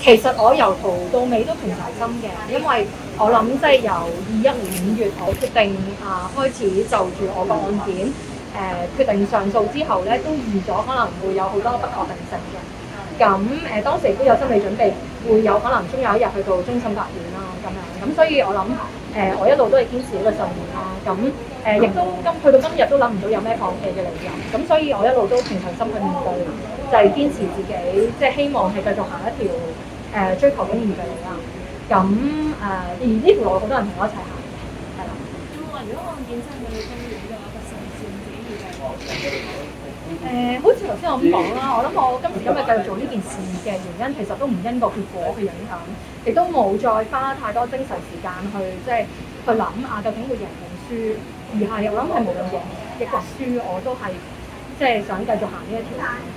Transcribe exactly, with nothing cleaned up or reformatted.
其實我由頭到尾都平常心嘅，因為我諗即係由二一年五月我決定啊開始就住我個案件誒、呃、決定上訴之後咧，都預咗可能會有好多不確定性嘅。咁誒、呃、當時都有心理準備，會有可能終有一日去到終審法院啦咁樣。咁所以我諗誒、呃、我一路都係堅持呢個信念啦。咁誒亦都今去到今日都諗唔到有咩放棄嘅理由。咁所以我一路都平常心去面對，就係、是、堅持自己，即係希望係繼續行一條誒、呃、追求公義嘅路啦。咁誒、呃、而呢條路好多人同我一齊行，係啦。 有冇話如果案件真係去到終院嘅話，個審訊自己預計係誒、呃，好似頭先我咁講啦，我諗我今時今日繼續做呢件事嘅原因，其實都唔因個結果嘅影響，亦都冇再花太多精神時間去即係去諗啊，究竟會贏定輸，而係我諗係無論贏亦或輸，我都係即係想繼續行呢一條。